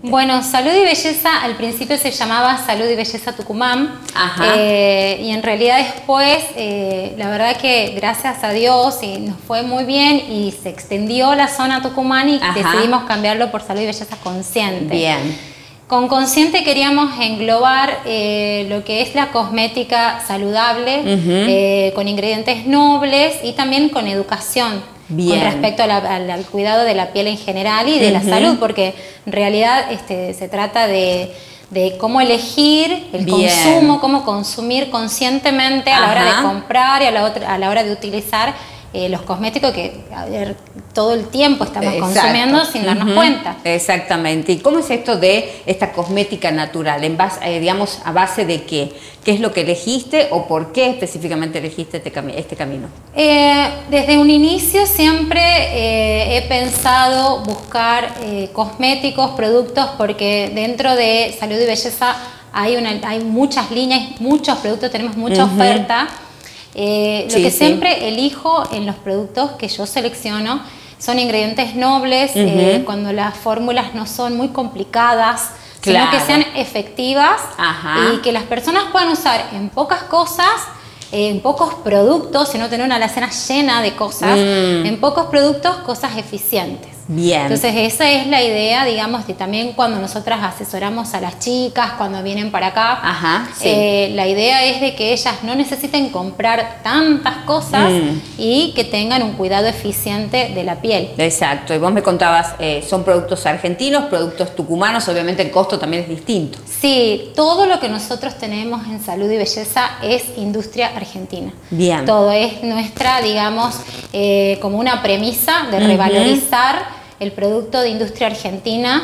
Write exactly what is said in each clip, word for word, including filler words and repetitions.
Bueno, Salud y Belleza al principio se llamaba Salud y Belleza Tucumán. Ajá. Eh, y en realidad después, eh, la verdad que gracias a Dios y nos fue muy bien y se extendió la zona Tucumán y Ajá. decidimos cambiarlo por Salud y Belleza Consciente. Bien. Con Consciente queríamos englobar eh, lo que es la cosmética saludable, uh-huh. eh, con ingredientes nobles y también con educación. Bien. Con respecto a la, al, al cuidado de la piel en general y de uh-huh. la salud, porque en realidad este, se trata de, de cómo elegir el Bien. consumo, cómo consumir conscientemente a Ajá. la hora de comprar y a la, otra, a la hora de utilizar eh, los cosméticos que a ver, todo el tiempo estamos Exacto. consumiendo sin darnos uh-huh. cuenta. Exactamente. ¿Y cómo es esto de esta cosmética natural? En base, eh, digamos, ¿a base de qué? ¿Qué es lo que elegiste o por qué específicamente elegiste este, cami este camino? Eh, desde un inicio siempre eh, he pensado buscar eh, cosméticos, productos, porque dentro de Salud y Belleza hay, una, hay muchas líneas, muchos productos, tenemos mucha uh-huh. oferta. Eh, lo sí, que sí. siempre elijo en los productos que yo selecciono son ingredientes nobles, uh-huh. eh, cuando las fórmulas no son muy complicadas, claro. sino que sean efectivas Ajá. y que las personas puedan usar en pocas cosas, eh, en pocos productos, sino tener una alacena llena de cosas, mm. en pocos productos, cosas eficientes. Bien. Entonces esa es la idea, digamos, de también cuando nosotras asesoramos a las chicas, cuando vienen para acá, Ajá, sí. eh, la idea es de que ellas no necesiten comprar tantas cosas mm. y que tengan un cuidado eficiente de la piel. Exacto, y vos me contabas, eh, son productos argentinos, productos tucumanos, obviamente el costo también es distinto. Sí, todo lo que nosotros tenemos en Salud y Belleza es industria argentina. Bien. Todo es nuestra, digamos, eh, como una premisa de revalorizar uh-huh. el producto de industria argentina.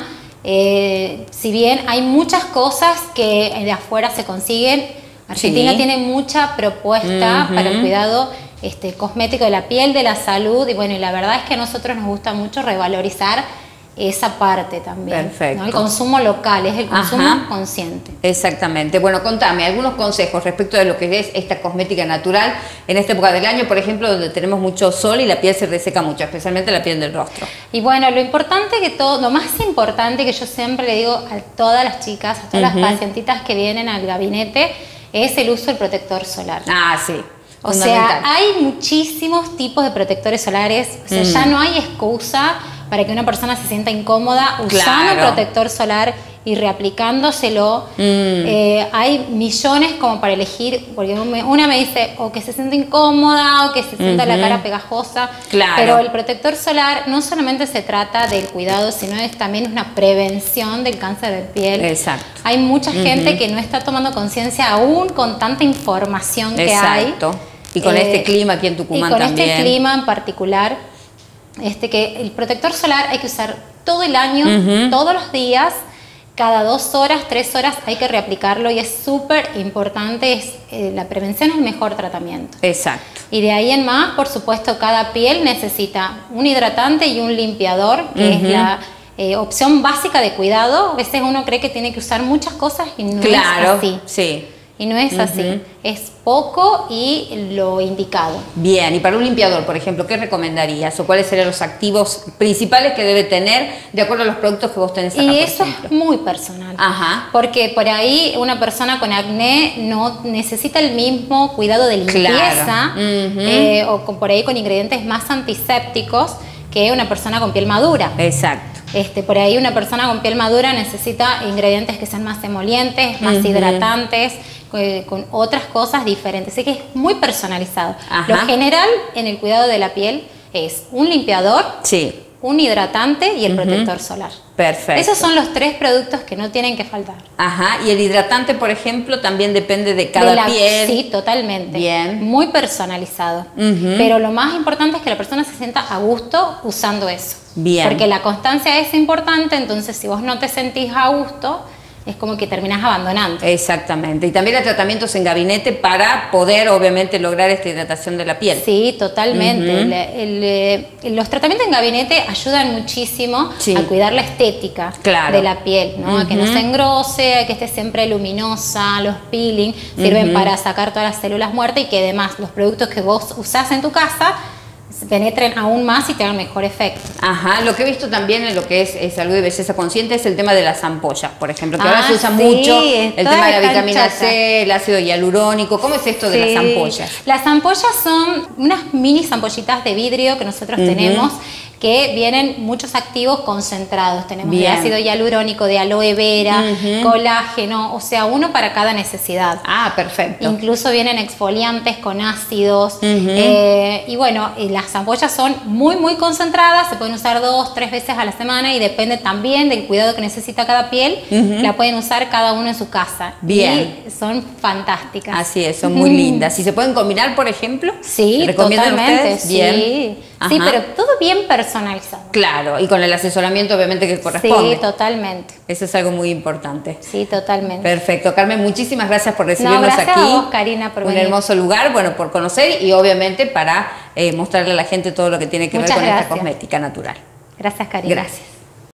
Eh, si bien hay muchas cosas que de afuera se consiguen, Argentina sí. tiene mucha propuesta uh-huh. para el cuidado este, cosmético de la piel, de la salud, y bueno, y la verdad es que a nosotros nos gusta mucho revalorizar esa parte también. Perfecto. ¿no? El consumo local, es el consumo Ajá. consciente. Exactamente. Bueno, contame algunos consejos respecto de lo que es esta cosmética natural en esta época del año, por ejemplo, donde tenemos mucho sol y la piel se reseca mucho, especialmente la piel del rostro. Y bueno, lo importante que todo, lo más importante que yo siempre le digo a todas las chicas, a todas uh-huh. las pacientitas que vienen al gabinete, es el uso del protector solar. Ah, sí. O sea, hay muchísimos tipos de protectores solares, o sea, mm. ya no hay excusa para que una persona se sienta incómoda usando claro. protector solar y reaplicándoselo. Mm. Eh, hay millones como para elegir, porque una me dice o que se siente incómoda o que se sienta uh-huh. la cara pegajosa, claro. pero el protector solar no solamente se trata del cuidado, sino es también una prevención del cáncer de piel. Exacto. Hay mucha uh-huh. gente que no está tomando conciencia aún con tanta información que Exacto. hay. Exacto. Y con eh, este clima aquí en Tucumán y con también. este clima en particular, este que el protector solar hay que usar todo el año, uh-huh. todos los días, cada dos horas, tres horas hay que reaplicarlo y es súper importante, es, eh, la prevención es el mejor tratamiento. Exacto. Y de ahí en más, por supuesto, cada piel necesita un hidratante y un limpiador, que uh-huh. es la eh, opción básica de cuidado. A veces uno cree que tiene que usar muchas cosas y no claro, es así. Sí. Y no es uh-huh. así, es poco y lo indicado. Bien, y para un limpiador, por ejemplo, ¿qué recomendarías? ¿O cuáles serían los activos principales que debe tener de acuerdo a los productos que vos tenés acá, Y por eso ejemplo? es muy personal. Ajá. Porque por ahí una persona con acné no necesita el mismo cuidado de limpieza, claro. uh-huh. eh, o con, por ahí con ingredientes más antisépticos que una persona con piel madura. Exacto. Este, por ahí una persona con piel madura necesita ingredientes que sean más emolientes, más uh-huh. hidratantes, eh, con otras cosas diferentes. Así que es muy personalizado. Ajá. Lo general en el cuidado de la piel es un limpiador, sí. un hidratante y el uh-huh. protector solar. Perfecto. Esos son los tres productos que no tienen que faltar. Ajá, y el hidratante, por ejemplo, también depende de cada de la, piel. Sí, totalmente. Bien. Muy personalizado. Uh-huh. Pero lo más importante es que la persona se sienta a gusto usando eso. Bien. Porque la constancia es importante, entonces si vos no te sentís a gusto, es como que terminás abandonando. Exactamente. Y también hay tratamientos en gabinete para poder, obviamente, lograr esta hidratación de la piel. Sí, totalmente. Uh-huh. el, el, el, los tratamientos en gabinete ayudan muchísimo sí. a cuidar la estética claro. de la piel, ¿no? Uh-huh. A que no se engrose, a que esté siempre luminosa. Los peeling sirven uh-huh. para sacar todas las células muertas y que además los productos que vos usás en tu casa penetren aún más y tengan mejor efecto. Ajá, lo que he visto también en lo que es, es salud y belleza consciente es el tema de las ampollas, por ejemplo, que Ah, ahora se usa sí, mucho el tema de la vitamina canchota. C, el ácido hialurónico. ¿Cómo es esto de Sí. las ampollas? Las ampollas son unas mini ampollitas de vidrio que nosotros Ujú. tenemos, que vienen muchos activos concentrados. Tenemos Bien. de ácido hialurónico, de aloe vera, Ujú. colágeno, o sea, uno para cada necesidad. Ah, perfecto. Incluso vienen exfoliantes con ácidos. Ujú. eh, y bueno, y las ampollas son muy, muy concentradas. Se pueden usar dos, tres veces a la semana y depende también del cuidado que necesita cada piel. Ujú. La pueden usar cada uno en su casa. Bien. Y son fantásticas. Así es, son muy lindas. ¿Y se pueden combinar, por ejemplo? Sí, ¿Recomiendan totalmente. ustedes? Bien. Sí. Sí, Ajá. pero todo bien personalizado. Claro, y con el asesoramiento obviamente que corresponde. Sí, totalmente. Eso es algo muy importante. Sí, totalmente. Perfecto. Carmen, muchísimas gracias por recibirnos No, gracias aquí. a vos, Karina, por Un venir. hermoso lugar, bueno, por conocer y obviamente para eh, mostrarle a la gente todo lo que tiene que Muchas ver con esta gracias. cosmética natural. Gracias, Karina. Gracias.